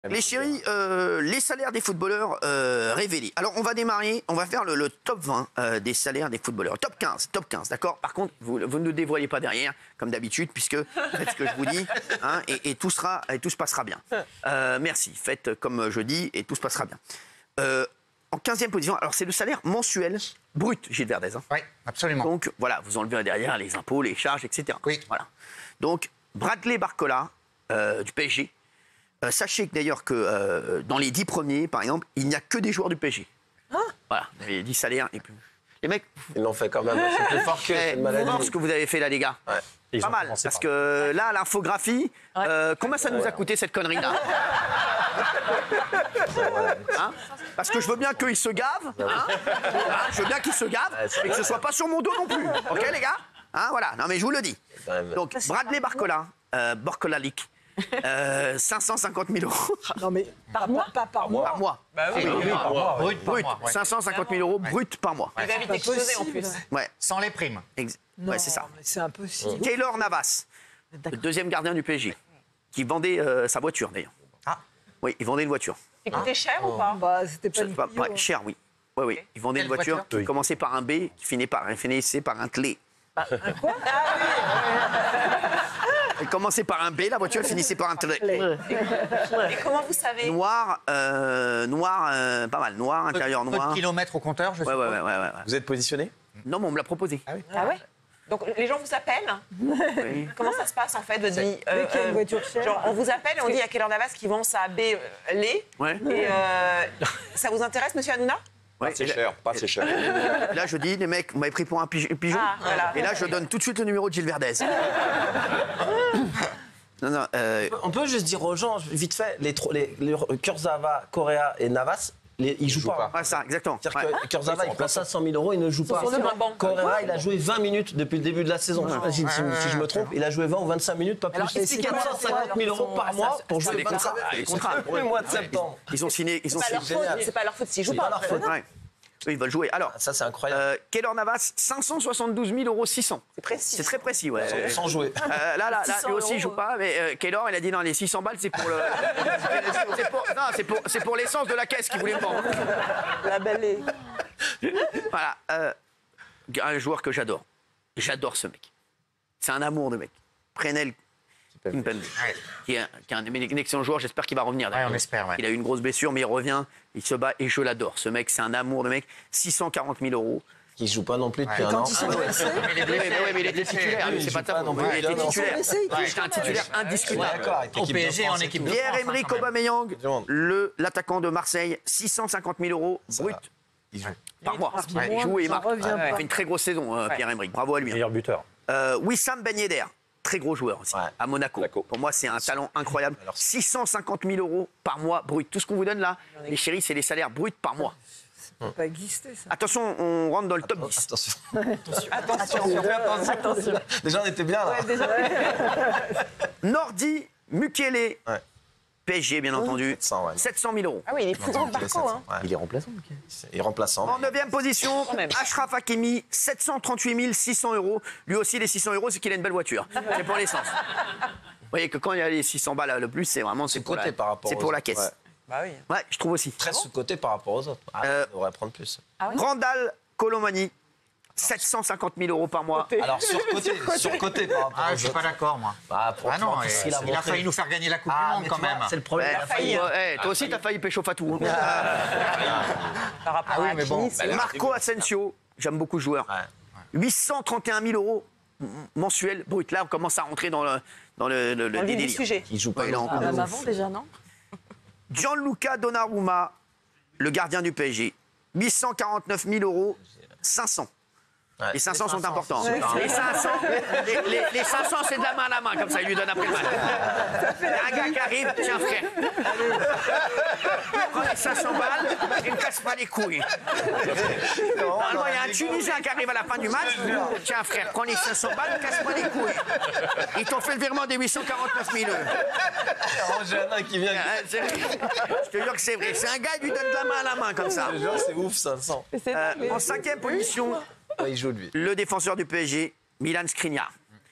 Les chéris, les salaires des footballeurs révélés. Alors, on va démarrer, on va faire le top 20 des salaires des footballeurs. Top 15, d'accord. Par contre, vous ne dévoilez pas derrière, comme d'habitude, puisque faites ce que je vous dis, hein, et tout se passera bien. Merci, faites comme je dis, et tout se passera bien. En 15e position, alors c'est le salaire mensuel brut, Gilles Verdez. Hein. Oui, absolument. Donc, voilà, vous enlevez derrière les impôts, les charges, etc. Oui. Voilà. Donc, Bradley Barcola, du PSG. Sachez d'ailleurs que dans les 10 premiers, par exemple, il n'y a que des joueurs du PSG. Ah. Voilà, les 10 salaires. Et puis, les mecs, ils l'ont fait quand même. C'est plus fort que cette maladie. Vous voir ce que vous avez fait là, les gars. Ouais. Pas mal, parce que là, l'infographie, combien ça nous a coûté cette connerie-là hein? Parce que je veux bien qu'ils se gavent. Hein? Je veux bien qu'ils se gavent, et que ce soit pas sur mon dos non plus. Ok, les gars, hein, voilà. Non, mais je vous le dis. Donc, Bradley Barcola, Borcolalic. 550 000 euros. Non mais par mois, pas par mois. Par mois. Bah oui, par mois. Brut par mois. 550 000 euros brut par mois. Ouais. Vous avez explosé en plus. Ouais. Sans les primes. Non, Ouais, c'est ça. mais c'est impossible. Keylor Navas, le deuxième gardien du PSG, qui vendait sa voiture d'ailleurs. Ah. Oui, il vendait une voiture. Il coûtait cher ou pas? Bah, c'était pas une Ouais, cher, oui. Oui, oui. Il vendait Quelle une voiture voiture qui commençait par un B, qui finissait par un clé. Un quoi? Elle commençait par un B, la voiture finissait par un clé. Et comment vous savez? Noir, pas mal. Noir, intérieur Peu de noir. kilomètres au compteur, je Ouais. Vous êtes positionné? Non, mais on me l'a proposé. Ah oui. Ah ouais? Donc les gens vous appellent? Oui. Comment ça se passe en fait? Votre vie, Dès qu'il y a une voiture chère. genre, on vous appelle et on dit à Keylor Navas qui vend sa B lait. Ouais. Et ça vous intéresse, monsieur Hanouna? Ouais, C'est cher, pas c'est cher. Là, je dis, les mecs, vous m'avez pris pour un pigeon. Ah, voilà. Et là, je donne tout de suite le numéro de Gilles Verdez. Non, On peut juste dire aux gens, vite fait, les Kurzawa, Correa et Navas, ils jouent pas. ouais, ça, exactement. C'est-à-dire que Kurzawa, il prend 500 000 euros, il ne joue pas. sur un banc. Correa, il a joué 20 minutes depuis le début de la saison. Si je me trompe, il a joué 20 ou 25 minutes, pas plus. Alors, expliquez-moi 150 000 euros par mois pour jouer des 25 contrats. pour le mois de septembre. Ils ont signé. C'est pas leur faute s'ils jouent pas. Ouais. Eux, ils veulent jouer. Alors, Ça, c'est incroyable. Keylor Navas, 572 000 600 €. C'est précis. C'est très précis, ouais. Sans jouer. Là, 600 lui aussi, il €. joue pas. Mais Keylor, il a dit non, les 600 balles, c'est pour le. c'est pour l'essence de la caisse qu'il voulait me vendre. La belle est... Voilà. Un joueur que j'adore. J'adore ce mec. C'est un amour de mec. Prenel Kimpembe, qui est un excellent joueur. J'espère qu'il va revenir. Ouais, on espère, ouais. Il a eu une grosse blessure, mais il revient. Il se bat et je l'adore. Ce mec, c'est un amour de mec. 640 000 €. Qui joue pas non plus depuis un an. Quand ils sont blessés, Mais il était titulaire. Oui, C'est il pas joue ta pas non faute. plus. Il était Non, titulaire. blessé, il touche C'était un titulaire indiscutable. D'accord, avec Au l'équipe de PSG, France en et équipe tout. de Pierre-Emerick quand même. Aubameyang, Demande. l'attaquant de Marseille, 650 000 € brut Il joue. par mois. Ouais, Il joue et il j'en marque. reviens Il pas. fait une très grosse saison, Pierre-Emerick. Bravo à lui. Meilleur buteur. Wissam Ben Yedder, très gros joueur aussi, Ouais. à Monaco. Pour moi, c'est un talent incroyable. Alors, 650 000 € par mois brut. Tout ce qu'on vous donne là, les chéris, c'est les salaires bruts par mois. ça peut pas exister, ça. Attention, on rentre dans le top 10. Attention. Déjà, on était bien là. Nordi Mukele, Ouais. PSG bien entendu, 700, ouais. 700 000 €. Ah oui, il est plus gros que Il est Barco. Hein. 700, ouais. Il est remplaçant. Il est remplaçant. En 9e position, Quand même. Achraf Hakimi, 738 600 €. Lui aussi, les 600 €, c'est qu'il a une belle voiture. C'est pour l'essence. Vous voyez que quand il y a les 600 balles le plus, c'est vraiment pour côté la, par rapport c'est aux pour la autres, caisse. ouais. Bah oui. Ouais, je trouve aussi. Très sous-côté par rapport aux autres. Ah, on devrait prendre plus. Randall Colomani, 750 000 € par mois. Alors, surcoté par rapport Ah, aux je suis autres. pas d'accord, moi. Bah, pour Ah non, voir ce qu'il a il a montré. failli nous faire gagner la Coupe Ah, du Monde mais quand tu vois, même. c'est le problème. Ouais, toi aussi, t'as failli pécho Fatou. Par rapport Ah oui, à mais bon. Hakimi, c'est- Marco Asensio, j'aime beaucoup le joueur. Ouais. 831 000 € mensuels brut. Là, on commence à rentrer dans le dans le vif du délire. sujet. Il joue pas. Ouais, il est en longtemps. Même avant, déjà, non? Gianluca Donnarumma, le gardien du PSG, 849 000 €, 500. Ouais. Les 500 sont importants. Ouais. Les 500, les 500, c'est de la main à la main, comme ça, il lui donne après le match. Il y a un gars qui arrive, tiens frère. Prends les 500 balles et ne casse pas les couilles. Normalement, il y a un Tunisien qui arrive à la fin du match. Tiens frère, prends les 500 balles, ne casse pas les couilles. Ils t'ont fait le virement des 849 000 €. J'ai un an qui vient. Je te jure que c'est vrai. C'est un gars qui lui donne de la main à la main, comme ça. Genre, c'est ouf, 500. En 5e position, Ouais, il joue lui. le défenseur du PSG, Milan Skriniar.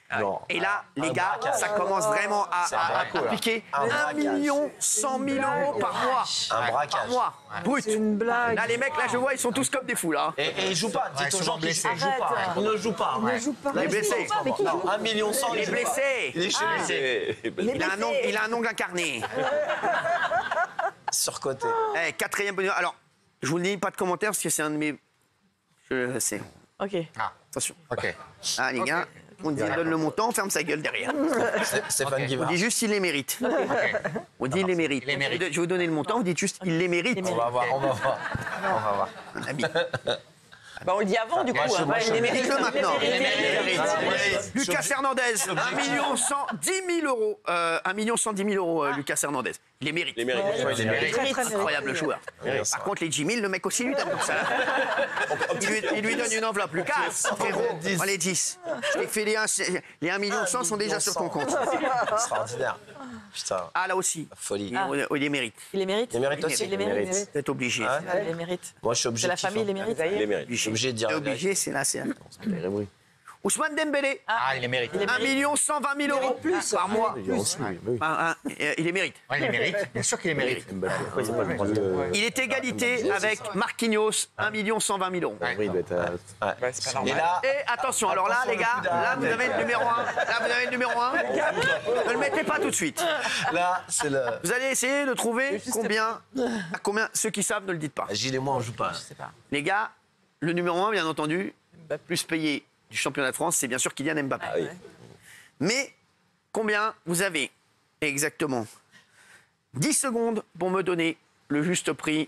Non. Et là, les gars, braquage. ça commence vraiment à braquage. piquer. Un 1 braquage. 100 000 € par mois. Un Par braquage. mois. Brut. C'est une blague. Là, les mecs, là, je vois, ils sont tous comme des fous, là. Et ils jouent pas. Dites aux souvent gens qu'ils blessés. jouent pas. Ils ne jouent pas. Ne joue pas. Les blessés. Non, 1 million 100. Les blessés. Il est chez lui. Il a un ongle incarné. Surcoté. Eh, quatrième bonheur. Alors, je vous le dis, pas de commentaires, parce que c'est un de mes... Je sais. Ok. Attention. Ok. Ah, les gars, on dit, donne le montant, on ferme sa gueule derrière. Stéphane On Guivard. dit juste, il les mérite. Ok. On dit, il les mérite. Il les mérite. Je vais vous donner le montant, vous dites juste, il les mérite. On va voir. Un ami. Bah, on le dit avant, du coup. je- hein. moi, Ouais, je- il les mérite. Dites-le maintenant. Il les mérite. Lucas Hernandez, 1 110 000 €. 1 110 000 €, Lucas Hernandez. Il les mérite. Il mérite. Très, très Incroyable joueur. Par contre, les 10 000, le mec aussi lui donne comme ça. Il lui donne une enveloppe. Lucas, frérot, allez 10. Je t'ai fait les 1 million 100 sont déjà sur ton compte. Extraordinaire. Putain, Ah, là aussi. folie. Il les mérite. Il les mérite. Il mérite aussi. Il les mérite. Vous êtes obligé. Ah Il les mérite. Moi, je suis C'est obligé. la famille, il les mérite. Je suis obligé de dire. C'est la vérité. obligé, c'est là, c'est là. Ousmane Dembélé, Ah, il les mérite. 1 120 000 € plus. par mois. Oui. Il les mérite. Ouais, il les mérite. Bien sûr qu'il les mérite. Il est égalité avec Marquinhos, 1 120 000 €. Ouais. C'est pas normal. Et là, Et attention, alors là, les gars, là, vous avez le numéro 1. Là, vous avez le numéro 1. Ne le mettez pas tout de suite. là, c'est le. Vous allez essayer de trouver combien, ceux qui savent, ne le dites pas. Gilles et moi, on joue pas. Les gars, le numéro 1, bien entendu, plus payé du championnat de France, c'est bien sûr Kylian Mbappé. Mais combien vous avez exactement 10 secondes pour me donner le juste prix.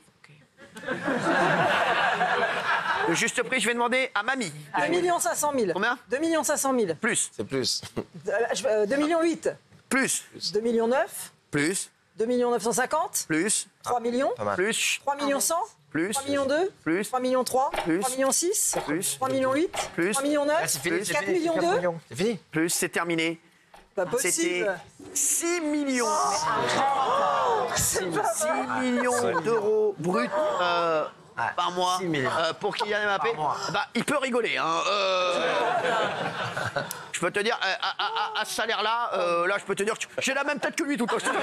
Le juste prix, je vais demander à Mamie. 2 500 000. Combien 2 500 000. Plus, C'est plus. 2 millions 8. plus, 2 millions 9. plus, 2 millions 950. plus, 3 millions. mal. plus, 3 millions 100. plus, 3 millions 2. plus, 3 millions 3. Plus. 3 millions 6. plus, 3 millions 8. Plus. 3 millions 9. fini, c'est 4 fini. millions 2. C'est fini. plus, c'est terminé. Pas C'était possible. 6 millions. 6 millions d'euros bruts par mois 6 millions. pour Kylian Mbappé. Bah, il peut rigoler. Hein. Je peux te dire, à ce salaire-là, là, je peux te dire, j'ai la même tête que lui tout le temps. Tu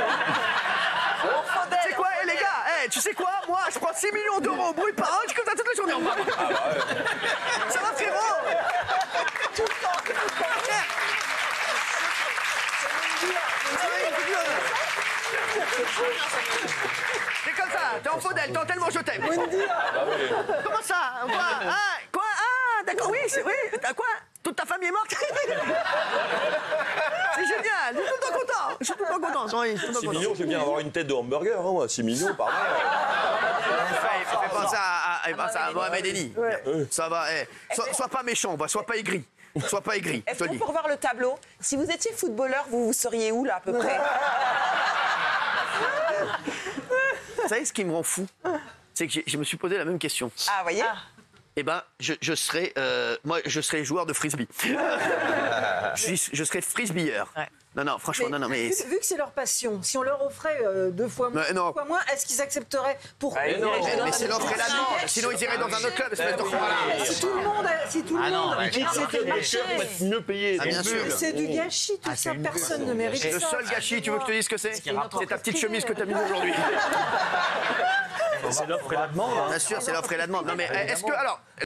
sais quoi, les gars, tu sais quoi, moi, je prends 6 millions d'euros bruts par an, je comme ça toute la journée. Ça va, frérot? Tout le temps. C'est comme ça, t'es en faudelle, tant tellement je t'aime. Comment ça? Quoi? Ah, quoi? Ah, d'accord, oui, c'est oui. T'as quoi? Toute ta famille est morte? C'est génial, je suis tout le temps content. Je suis tout le temps content. Oui, je suis tout le temps 6 content. millions, j'ai bien avoir une tête de hamburger, hein, moi. 6 millions par mois. Fais pas ça à Mohamed Eni. Ça va, sois pas méchant, sois pas aigri. Sois pas aigri, je Est-ce te le qu'on dis. peut revoir le tableau? Si vous étiez footballeur, vous seriez où, là, à peu près? Vous savez ce qui me rend fou? C'est que je me suis posé la même question. Ah, vous voyez? Eh ben, je serais joueur de frisbee. je serais frisbeeur. Ouais. Non, franchement, non, mais... Vu que c'est leur passion, si on leur offrait 2 fois moins, Mais non. est-ce qu'ils accepteraient pour Mais c'est l'offre et la demande. Sinon, ils iraient dans un autre club. espèce de- Voilà. Si tout le monde, c'était le marché. Mieux payé. Ah, bien sûr. C'est du gâchis, tout ça. Personne ne mérite Le ça. seul gâchis, tu veux que je te dise ce que c'est? C'est ta petite chemise que tu as mise aujourd'hui. C'est l'offre et la demande. Bien sûr, c'est l'offre et la demande. Non, mais est-ce que... Alors,